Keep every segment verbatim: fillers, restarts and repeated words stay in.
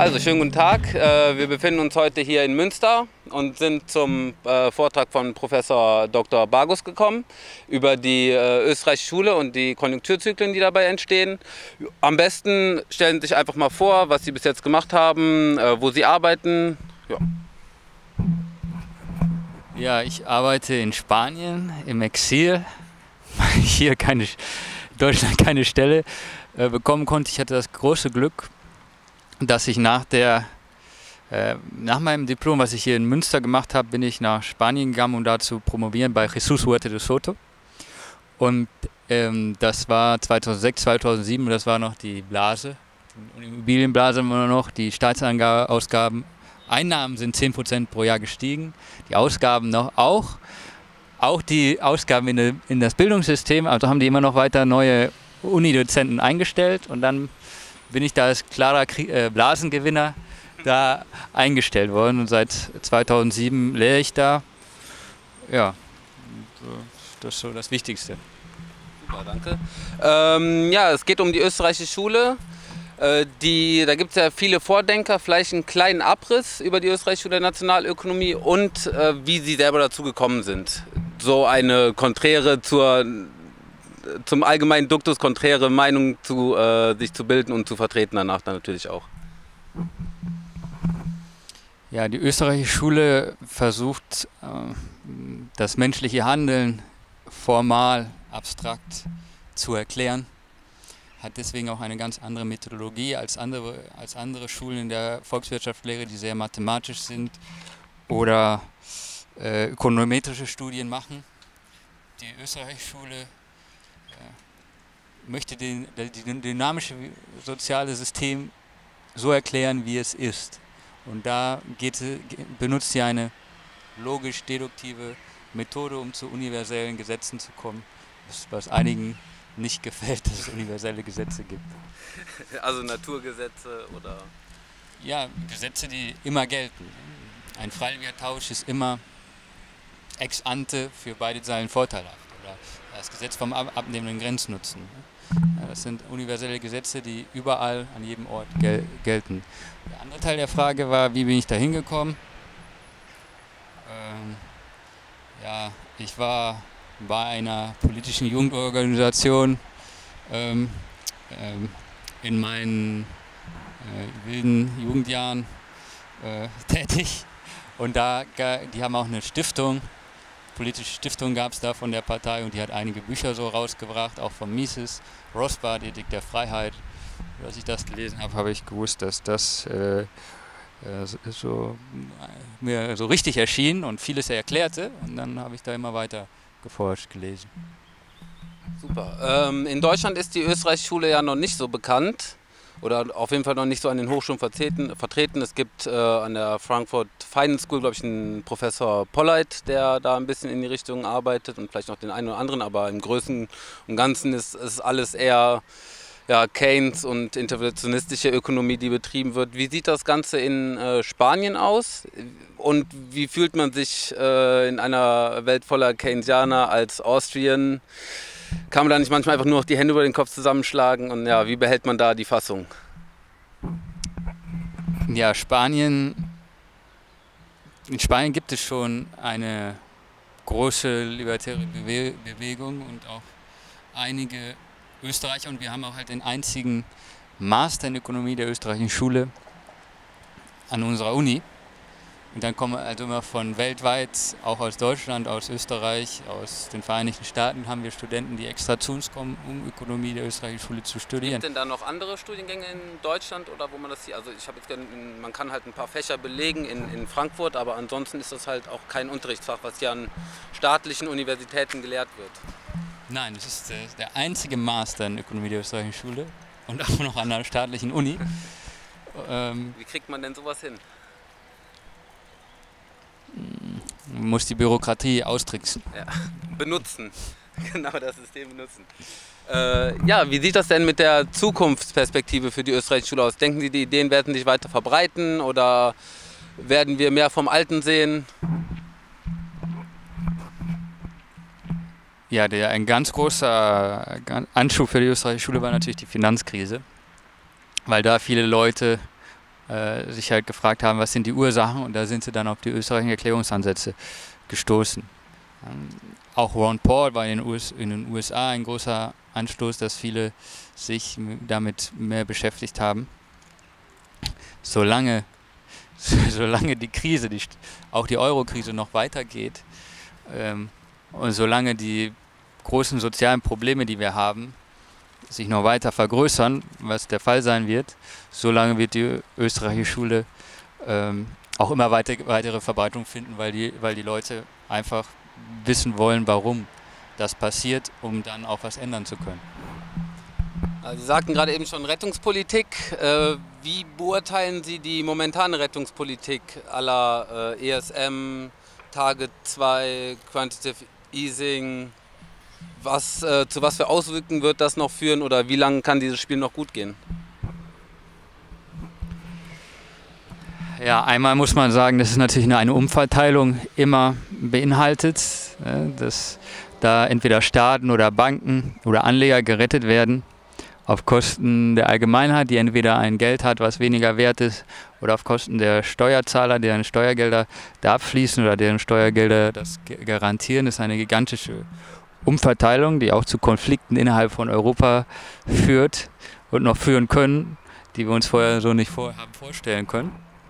Also schönen guten Tag. Wir befinden uns heute hier in Münster und sind zum Vortrag von Professor Doktor Bargus gekommen über die österreichische Schule und die Konjunkturzyklen, die dabei entstehen. Am besten stellen Sie sich einfach mal vor, was Sie bis jetzt gemacht haben, wo Sie arbeiten. Ja. Ja, ich arbeite in Spanien im Exil, weil ich hier keine, in Deutschland keine Stelle äh, bekommen konnte. Ich hatte das große Glück, dass ich nach, der, äh, nach meinem Diplom, was ich hier in Münster gemacht habe, bin ich nach Spanien gegangen, um da zu promovieren bei Jesús Huerta de Soto. Und ähm, das war zweitausendsechs, zweitausendsieben, und das war noch die Blase, die Immobilienblase immer noch, die Staatsausgaben. Einnahmen sind zehn Prozent pro Jahr gestiegen, die Ausgaben noch auch. Auch die Ausgaben in, de, in das Bildungssystem, also haben die immer noch weiter neue Unidozenten eingestellt, und dann bin ich da als klarer äh, Blasengewinner da eingestellt worden, und seit zweitausendsieben lehre ich da. Ja, das ist so das Wichtigste. Super, danke. Ähm, ja, es geht um die österreichische Schule. Äh, die, da gibt es ja viele Vordenker, vielleicht einen kleinen Abriss über die österreichische Schule der Nationalökonomie und äh, wie Sie selber dazu gekommen sind. So eine konträre zur zum allgemeinen Duktus konträre Meinung zu äh, sich zu bilden und zu vertreten, danach dann natürlich auch. Ja, die österreichische Schule versucht, äh, das menschliche Handeln formal, abstrakt zu erklären, hat deswegen auch eine ganz andere Methodologie als andere, als andere Schulen in der Volkswirtschaftslehre, die sehr mathematisch sind oder äh, ökonometrische Studien machen. Die österreichische Schule möchte den, das dynamische soziale System so erklären, wie es ist. Und da geht, benutzt sie eine logisch-deduktive Methode, um zu universellen Gesetzen zu kommen, was, was einigen nicht gefällt, dass es universelle Gesetze gibt. Also Naturgesetze oder? Ja, Gesetze, die immer gelten. Ein freiwilliger Tausch ist immer ex ante für beide Seiten vorteilhaft. Oder das Gesetz vom abnehmenden Grenznutzen. Ja, das sind universelle Gesetze, die überall an jedem Ort gel gelten. Der andere Teil der Frage war, wie bin ich da hingekommen? Ähm, ja, ich war bei einer politischen Jugendorganisation ähm, ähm, in meinen äh, wilden Jugendjahren äh, tätig, und da, die haben auch eine Stiftung. Politische Stiftung gab es da von der Partei, und die hat einige Bücher so rausgebracht, auch von Mises, Rothbard, Ethik der Freiheit. Als ich das gelesen habe, habe ich gewusst, dass das äh, äh, so, äh, mir so richtig erschien und vieles erklärte, und dann habe ich da immer weiter geforscht, gelesen. Super. Ähm, in Deutschland ist die österreichische Schule ja noch nicht so bekannt. Oder auf jeden Fall noch nicht so an den Hochschulen vertreten. vertreten. Es gibt äh, an der Frankfurt Finance School, glaube ich, einen Professor Polleit, der da ein bisschen in die Richtung arbeitet, und vielleicht noch den einen oder anderen, aber im Größten und Ganzen ist, ist alles eher ja, Keynes und interventionistische Ökonomie, die betrieben wird. Wie sieht das Ganze in äh, Spanien aus, und wie fühlt man sich äh, in einer Welt voller Keynesianer als Austrian? Kann man da nicht manchmal einfach nur noch die Hände über den Kopf zusammenschlagen, und ja, wie behält man da die Fassung? Ja, Spanien, in Spanien gibt es schon eine große libertäre Bewe Bewegung und auch einige Österreicher, und wir haben auch halt den einzigen Master in Ökonomie der österreichischen Schule an unserer Uni. Und dann kommen also immer von weltweit, auch aus Deutschland, aus Österreich, aus den Vereinigten Staaten, haben wir Studenten, die extra zu uns kommen, um Ökonomie der österreichischen Schule zu studieren. Gibt es denn da noch andere Studiengänge in Deutschland, oder wo man das hier, also ich habe jetzt gern, man kann halt ein paar Fächer belegen in, in Frankfurt, aber ansonsten ist das halt auch kein Unterrichtsfach, was hier an staatlichen Universitäten gelehrt wird. Nein, es ist der, der einzige Master in Ökonomie der österreichischen Schule und auch noch an einer staatlichen Uni. ähm, Wie kriegt man denn sowas hin? Man muss die Bürokratie austricksen. Ja, benutzen. Genau, das System benutzen. Äh, ja, wie sieht das denn mit der Zukunftsperspektive für die österreichische Schule aus? Denken Sie, die Ideen werden sich weiter verbreiten, oder werden wir mehr vom Alten sehen? Ja, der, ein ganz großer Anschub für die österreichische Schule war natürlich die Finanzkrise, weil da viele Leute äh, sich halt gefragt haben, was sind die Ursachen, und da sind sie dann auf die österreichischen Erklärungsansätze gestoßen. Ähm, auch Ron Paul war in den, US, in den U S A ein großer Anstoß, dass viele sich damit mehr beschäftigt haben. Solange, solange die Krise, die, auch die Euro-Krise noch weitergeht, ähm, und solange die großen sozialen Probleme, die wir haben, sich noch weiter vergrößern, was der Fall sein wird, solange wird die österreichische Schule ähm, auch immer weiter, weitere Verbreitung finden, weil die, weil die Leute einfach wissen wollen, warum das passiert, um dann auch was ändern zu können. Also Sie sagten gerade eben schon Rettungspolitik. Äh, wie beurteilen Sie die momentane Rettungspolitik aller äh, E S M, Target zwei, Quantitative Easing? Was, äh, zu was für Auswirkungen wird das noch führen, oder wie lange kann dieses Spiel noch gut gehen? Ja, einmal muss man sagen, dass es natürlich eine Umverteilung immer beinhaltet, äh, dass da entweder Staaten oder Banken oder Anleger gerettet werden auf Kosten der Allgemeinheit, die entweder ein Geld hat, was weniger wert ist, oder auf Kosten der Steuerzahler, deren Steuergelder da abfließen oder deren Steuergelder das garantieren. Das ist eine gigantische Umverteilung, die auch zu Konflikten innerhalb von Europa führt und noch führen können, die wir uns vorher so nicht vor haben vorstellen können.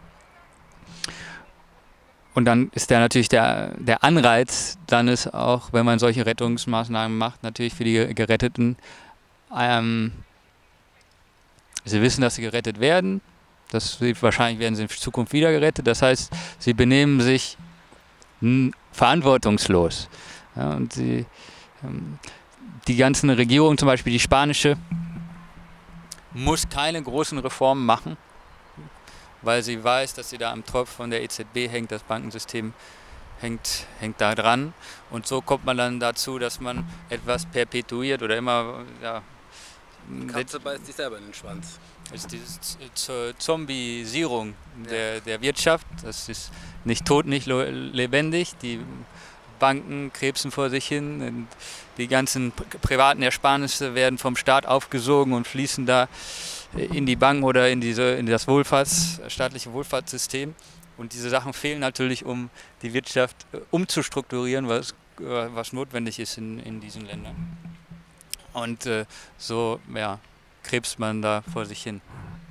Und dann ist da natürlich der, der Anreiz, dann ist auch, wenn man solche Rettungsmaßnahmen macht, natürlich für die Geretteten, ähm, sie wissen, dass sie gerettet werden, dass sie, wahrscheinlich werden sie in Zukunft wieder gerettet, das heißt, sie benehmen sich verantwortungslos. Ja, und sie, ähm, die ganzen Regierungen, zum Beispiel die spanische, muss keine großen Reformen machen, weil sie weiß, dass sie da am Tropf von der E Z B hängt, das Bankensystem hängt, hängt da dran. Und so kommt man dann dazu, dass man etwas perpetuiert oder immer... Ja, die Katze beißt sich selber in den Schwanz. Also diese Zombisierung der, der Wirtschaft, das ist nicht tot, nicht lebendig. Die Banken krebsen vor sich hin, und die ganzen privaten Ersparnisse werden vom Staat aufgesogen und fließen da in die Banken oder in, diese, in das Wohlfahrts, staatliche Wohlfahrtssystem. Und diese Sachen fehlen natürlich, um die Wirtschaft umzustrukturieren, was, was notwendig ist in, in diesen Ländern. Und äh, so ja, krebst man da vor sich hin.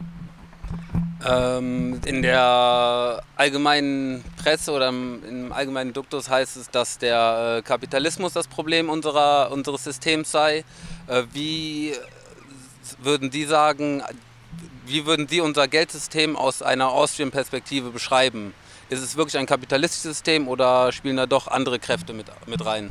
Ähm, in der allgemeinen Presse oder im, im allgemeinen Duktus heißt es, dass der äh, Kapitalismus das Problem unserer, unseres Systems sei. Äh, wie würden Sie sagen, wie würden Sie unser Geldsystem aus einer Austrian-Perspektive beschreiben? Ist es wirklich ein kapitalistisches System oder spielen da doch andere Kräfte mit, mit rein?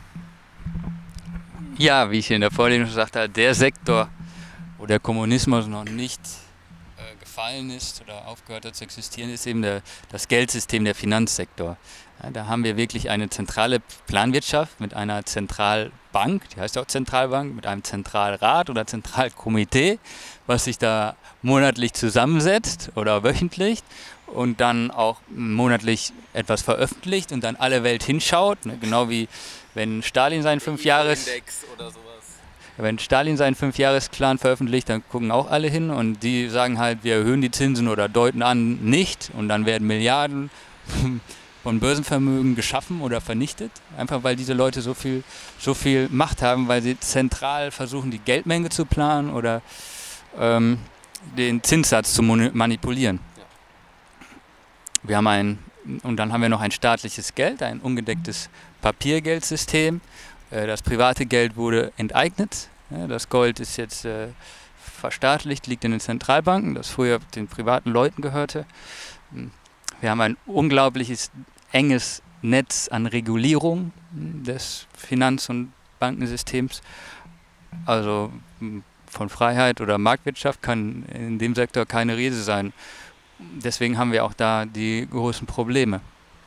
Ja, wie ich in der Vorlesung gesagt habe, der Sektor, wo der Kommunismus noch nicht äh, gefallen ist oder aufgehört hat zu existieren, ist eben der, das Geldsystem, der Finanzsektor. Ja, da haben wir wirklich eine zentrale Planwirtschaft mit einer Zentralbank, die heißt auch Zentralbank, mit einem Zentralrat oder Zentralkomitee, was sich da monatlich zusammensetzt oder wöchentlich und dann auch monatlich etwas veröffentlicht und dann alle Welt hinschaut, ne, genau wie wenn Stalin seinen Fünfjahres oder sowas. Wenn Stalin seinen Fünfjahresplan veröffentlicht, dann gucken auch alle hin und die sagen halt, wir erhöhen die Zinsen oder deuten an, nicht, und dann werden Milliarden von Börsenvermögen geschaffen oder vernichtet, einfach weil diese Leute so viel, so viel Macht haben, weil sie zentral versuchen, die Geldmenge zu planen oder ähm, den Zinssatz zu manipulieren. Ja. Wir haben ein, und dann haben wir noch ein staatliches Geld, ein ungedecktes Papiergeldsystem. Äh, das private Geld wurde enteignet. Ja, das Gold ist jetzt äh, verstaatlicht, liegt in den Zentralbanken, das früher den privaten Leuten gehörte. Wir haben ein unglaubliches enges Netz an Regulierung des Finanz- und Bankensystems. Also von Freiheit oder Marktwirtschaft kann in dem Sektor keine Rede sein. Deswegen haben wir auch da die großen Probleme.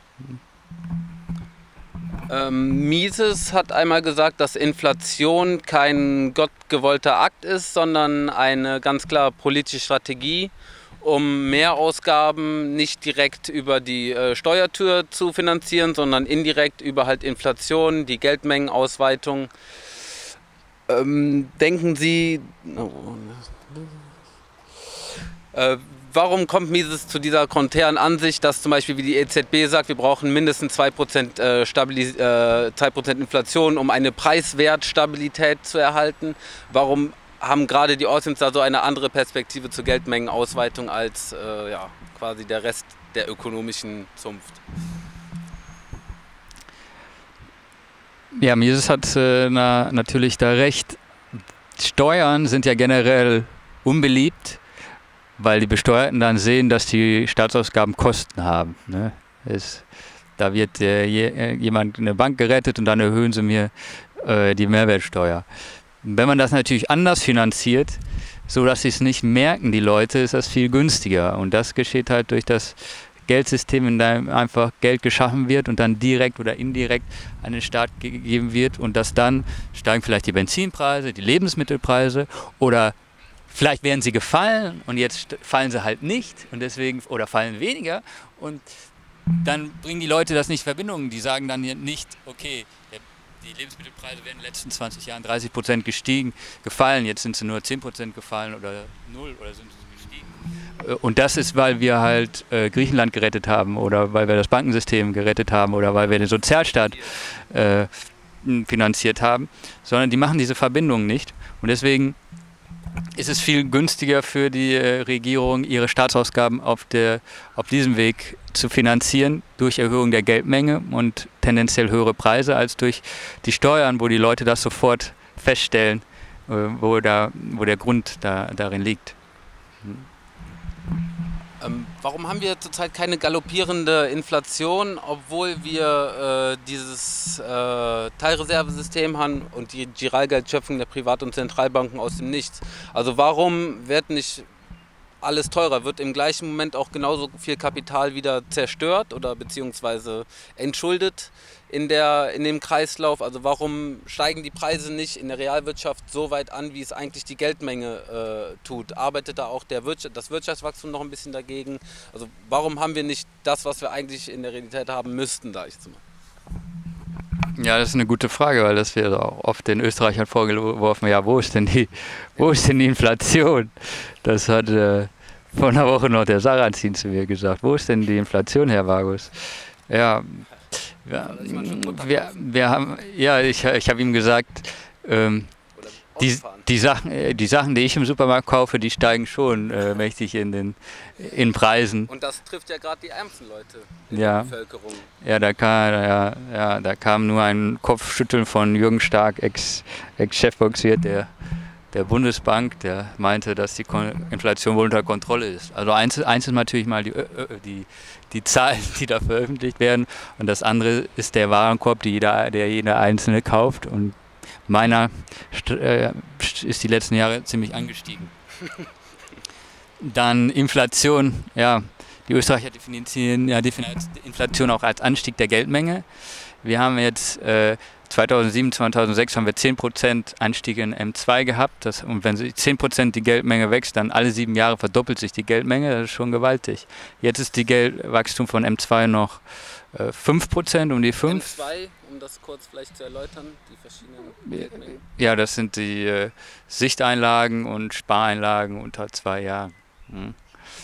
Ähm, Mises hat einmal gesagt, dass Inflation kein gottgewollter Akt ist, sondern eine ganz klare politische Strategie, um Mehrausgaben nicht direkt über die äh, Steuertür zu finanzieren, sondern indirekt über halt Inflation, die Geldmengenausweitung. Ähm, denken Sie, oh, äh, warum kommt Mises zu dieser konträren Ansicht, dass zum Beispiel wie die E Z B sagt, wir brauchen mindestens zwei Prozent, äh, Stabilis äh, zwei Prozent Inflation, um eine Preiswertstabilität zu erhalten? Warum haben gerade die Aussims da so eine andere Perspektive zur Geldmengenausweitung als äh, ja, quasi der Rest der ökonomischen Zunft? Ja, Mises hat äh, na, natürlich da recht. Steuern sind ja generell unbeliebt, weil die Besteuerten dann sehen, dass die Staatsausgaben Kosten haben. Ne? Es, da wird äh, je, jemand eine Bank gerettet und dann erhöhen sie mir äh, die Mehrwertsteuer. Wenn man das natürlich anders finanziert, so dass sie es nicht merken, die Leute, ist das viel günstiger. Und das geschieht halt durch das Geldsystem, in dem einfach Geld geschaffen wird und dann direkt oder indirekt an den Staat gegeben wird und dass dann steigen vielleicht die Benzinpreise, die Lebensmittelpreise oder vielleicht werden sie gefallen und jetzt fallen sie halt nicht und deswegen oder fallen weniger und dann bringen die Leute das nicht in Verbindung. Die sagen dann nicht, okay, die Lebensmittelpreise werden in den letzten zwanzig Jahren dreißig Prozent gestiegen, gefallen, jetzt sind sie nur zehn Prozent gefallen oder null oder sind sie gestiegen. Und das ist, weil wir halt äh, Griechenland gerettet haben oder weil wir das Bankensystem gerettet haben oder weil wir den Sozialstaat äh, finanziert haben, sondern die machen diese Verbindung nicht und deswegen ist es viel günstiger für die äh, Regierung, ihre Staatsausgaben auf, der, auf diesem Weg zu finanzieren, durch Erhöhung der Geldmenge und tendenziell höhere Preise, als durch die Steuern, wo die Leute das sofort feststellen, äh, wo, da, wo der Grund da, darin liegt. Hm. Ähm, warum haben wir zurzeit keine galoppierende Inflation, obwohl wir äh, dieses äh, Teilreservesystem haben und die Giralgeldschöpfung der Privat- und Zentralbanken aus dem Nichts? Also warum wird nicht alles teurer? Wird im gleichen Moment auch genauso viel Kapital wieder zerstört oder beziehungsweise entschuldet in, der, in dem Kreislauf? Also warum steigen die Preise nicht in der Realwirtschaft so weit an, wie es eigentlich die Geldmenge äh, tut? Arbeitet da auch der Wirtschaft, das Wirtschaftswachstum noch ein bisschen dagegen? Also warum haben wir nicht das, was wir eigentlich in der Realität haben müssten, da ich jetzt mal? Ja, das ist eine gute Frage, weil das wird auch oft den Österreichern vorgeworfen, ja, wo ist denn die, wo ist denn die Inflation? Das hat äh, vor einer Woche noch der Sarrazin zu mir gesagt. Wo ist denn die Inflation, Herr Vargus? Ja, wir, wir, wir haben, ja, ich, ich habe ihm gesagt, ähm, die, die, Sachen, die Sachen, die ich im Supermarkt kaufe, die steigen schon äh, mächtig in den in Preisen. Und das trifft ja gerade die ärmsten Leute in ja. der Bevölkerung. Ja, da kam, ja, ja, da kam nur ein Kopfschütteln von Jürgen Stark, Ex, Ex-Chefvolkswirt der, der Bundesbank, der meinte, dass die Inflation wohl unter Kontrolle ist. Also eins, eins ist natürlich mal die, die, die Zahlen, die da veröffentlicht werden und das andere ist der Warenkorb, die jeder, der jeder Einzelne kauft und meiner äh, ist die letzten Jahre ziemlich angestiegen. Dann Inflation, ja, die Österreicher definieren ja, Inflation auch als Anstieg der Geldmenge. Wir haben jetzt äh, zweitausendsieben, zweitausendsechs haben wir zehn Prozent Anstieg in M zwei gehabt. Das, und wenn zehn Prozent die Geldmenge wächst, dann alle sieben Jahre verdoppelt sich die Geldmenge. Das ist schon gewaltig. Jetzt ist die Geldwachstum von M zwei noch äh, fünf Prozent, um die fünf. M zwei, um das kurz vielleicht zu erläutern, die verschiedenen Geldmengen. Ja, das sind die äh, Sichteinlagen und Spareinlagen unter zwei Jahren. Hm.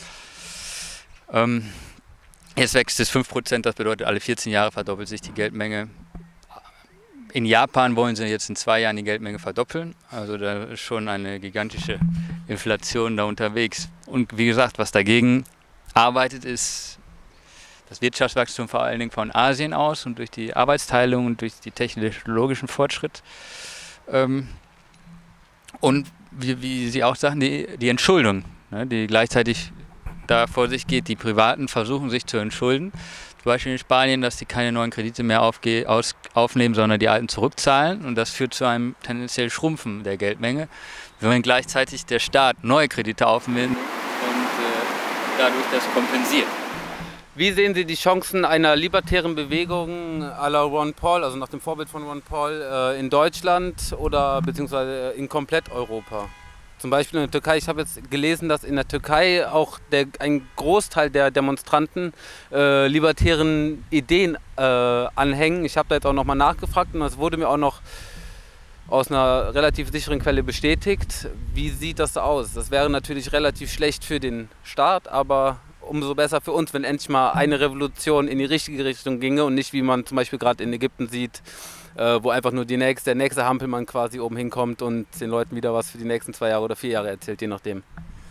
Ähm, jetzt wächst es fünf Prozent, das bedeutet, alle vierzehn Jahre verdoppelt sich die Geldmenge. In Japan wollen sie jetzt in zwei Jahren die Geldmenge verdoppeln, also da ist schon eine gigantische Inflation da unterwegs. Und wie gesagt, was dagegen arbeitet, ist das Wirtschaftswachstum vor allen Dingen von Asien aus und durch die Arbeitsteilung und durch die technologischen Fortschritt. Ähm, und wie, wie Sie auch sagen, die, die Entschuldung, ne, die gleichzeitig da vor sich geht. Die Privaten versuchen sich zu entschulden. Zum Beispiel in Spanien, dass die keine neuen Kredite mehr aufge aus aufnehmen, sondern die alten zurückzahlen. Und das führt zu einem tendenziell Schrumpfen der Geldmenge, wenn gleichzeitig der Staat neue Kredite aufnimmt und äh, dadurch das kompensiert. Wie sehen Sie die Chancen einer libertären Bewegung à la Ron Paul, also nach dem Vorbild von Ron Paul, äh, in Deutschland oder beziehungsweise in komplett Europa? Zum Beispiel in der Türkei, ich habe jetzt gelesen, dass in der Türkei auch der, ein Großteil der Demonstranten äh, libertären Ideen äh, anhängen. Ich habe da jetzt auch nochmal nachgefragt und es wurde mir auch noch aus einer relativ sicheren Quelle bestätigt. Wie sieht das aus? Das wäre natürlich relativ schlecht für den Staat, aber umso besser für uns, wenn endlich mal eine Revolution in die richtige Richtung ginge und nicht, wie man zum Beispiel gerade in Ägypten sieht, äh, wo einfach nur die nächste, der nächste Hampelmann quasi oben hinkommt und den Leuten wieder was für die nächsten zwei Jahre oder vier Jahre erzählt, je nachdem.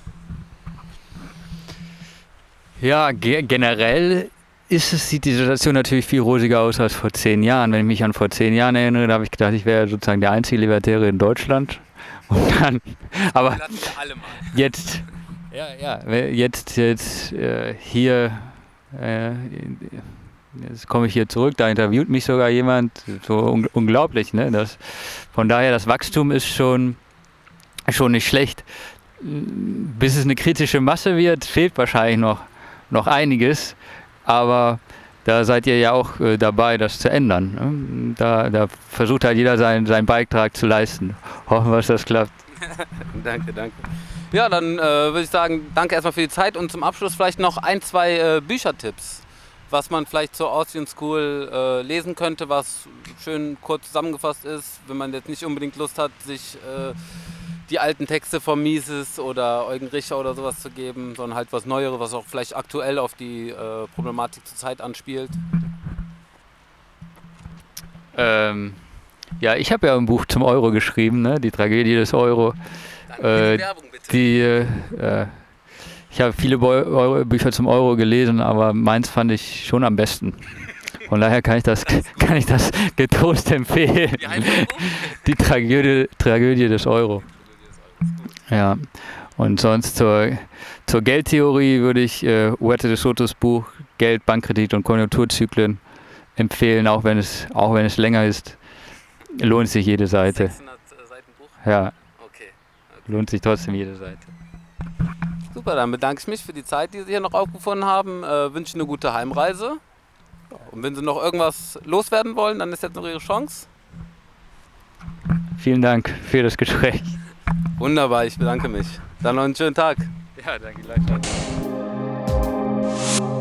Ja, ge generell ist es, sieht die Situation natürlich viel rosiger aus als vor zehn Jahren. Wenn ich mich an vor zehn Jahren erinnere, da habe ich gedacht, ich wäre sozusagen der einzige Libertäre in Deutschland. Und dann, aber alle mal. jetzt, ja, ja, jetzt, jetzt äh, hier, äh, jetzt komme ich hier zurück, da interviewt mich sogar jemand, so un unglaublich, ne? Das, von daher, das Wachstum ist schon, schon nicht schlecht. Bis es eine kritische Masse wird, fehlt wahrscheinlich noch, noch einiges. Aber da seid ihr ja auch äh, dabei, das zu ändern. Ne? Da, da versucht halt jeder seinen, seinen Beitrag zu leisten. Hoffen wir, dass das klappt. Danke, danke. Ja, dann äh, würde ich sagen, danke erstmal für die Zeit und zum Abschluss vielleicht noch ein, zwei äh, Büchertipps, was man vielleicht zur Austrian School äh, lesen könnte, was schön kurz zusammengefasst ist, wenn man jetzt nicht unbedingt Lust hat, sich äh, die alten Texte von Mises oder Eugen Richter oder sowas zu geben, sondern halt was Neueres, was auch vielleicht aktuell auf die äh, Problematik zur Zeit anspielt. Ähm, ja, ich habe ja ein Buch zum Euro geschrieben, ne? Die Tragödie des Euro. Danke, äh, Werbung, bitte. Die, äh, ich habe viele Euro Bücher zum Euro gelesen, aber meins fand ich schon am besten. Von daher kann ich das, kann ich das getrost empfehlen. Wie heißt das Buch? Die Tragödie, Tragödie des Euro. Ja, und sonst zur, zur Geldtheorie würde ich äh, Huerta de Sotos Buch Geld, Bankkredit und Konjunkturzyklen empfehlen, auch wenn es, auch wenn es länger ist. Lohnt sich jede Seite. sechshundert Seiten Buch? Ja, okay. Okay. Lohnt sich trotzdem jede Seite. Super, dann bedanke ich mich für die Zeit, die Sie hier noch aufgefunden haben. Äh, wünsche eine gute Heimreise. Und wenn Sie noch irgendwas loswerden wollen, dann ist jetzt noch Ihre Chance. Vielen Dank für das Gespräch. Wunderbar, ich bedanke mich. Dann noch einen schönen Tag. Ja, danke gleichfalls.